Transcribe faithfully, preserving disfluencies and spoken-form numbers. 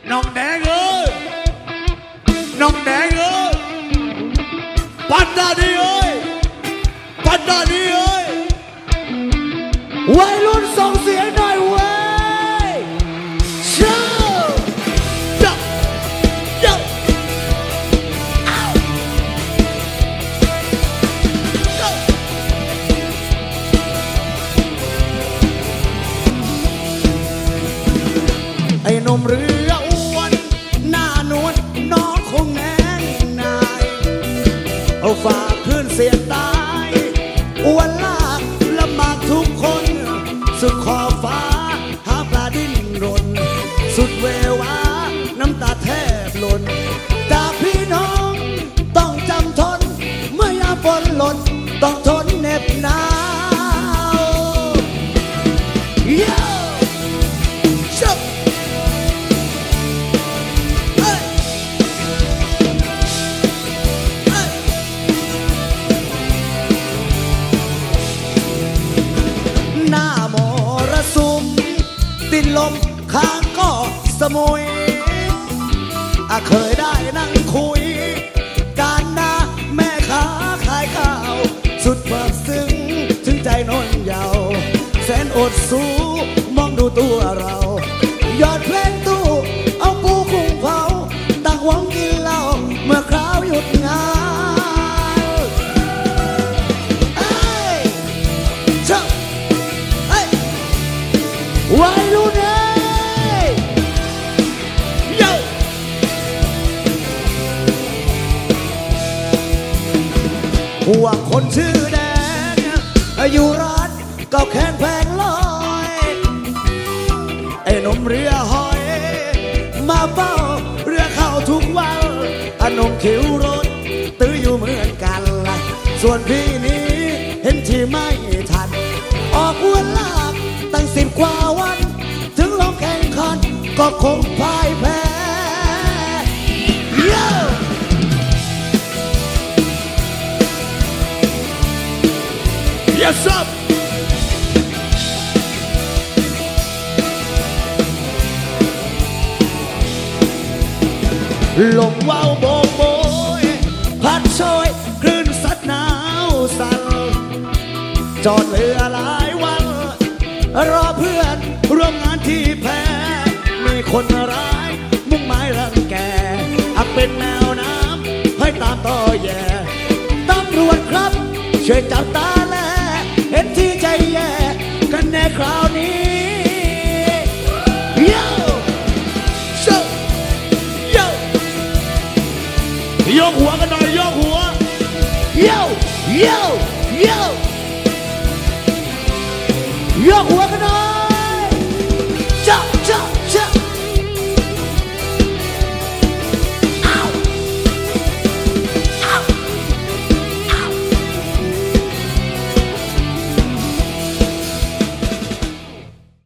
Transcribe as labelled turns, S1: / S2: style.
S1: น้องแดงเอ้ยน้องแดงเอ้ยปัตตานีเอ้ยปัตตานีเอ้ยวัยรุ่นส่งเสียงหน่อยเว้ยเชื่อเจ้าเจ้าไอ้หนุ่มเรืออ้วนหน้านวลน้องคงแน่นนายเอาฝากขึ้นเสียงตายอ้วนลากลำบากทุกคนสุดขอบฟ้าหาปลาดิ้นรนสุดเววาน้ำตาแทบหล่นจากพี่น้องต้องจำทนเมื่อยามฝนหล่นต้องทนเหน็บหนาวติดลมข้างก็สมุยอาเคยได้นั่งคุยการนาแม่ค้าขายข้าวสุดเบิกซึ้งถึงใจนนเยาว์แสนอดสู้มองดูตัวเรายอดเพลงตู้เอาปูกุ้งเผาตั้งหวังกินเหล้าเมื่อคราวหยุดงานเอ้ยเจ้าเอ้ยวัยรุ่นเอ้ยโย่พวกคนชื่อแดงอยู่ร้านก็แข่งแพงลอยไอ้หนุ่มเรือหอยมาเฝ้าเรือเข้าทุกวันไอ้หนุ่มขิวรถตื้ออยู่เหมือนกันส่วนพี่นี้เห็นที่ไม่ทันออกอ้วนลากตั้งสิบกว่าวันถึงลงแข่งขันก็คงพ่ายแพ้Yes up ลมว่าวโบกโบยพัดโชยคลื่นซัดหนาวสั่นจอดเรือหลายวันรอเพื่อนร่วมงานที่แพ้มีคนร้ายมุ่งหมายรังแกอักเป็นแมวน้ำให้ตามต่อแย่ตำรวจครับช่วยจับตาแลเห็นที่ใจแย่กันแน่คราวนี้โย่โย่โย่ยกหัวกันหน่อยยกหัวโย่โย่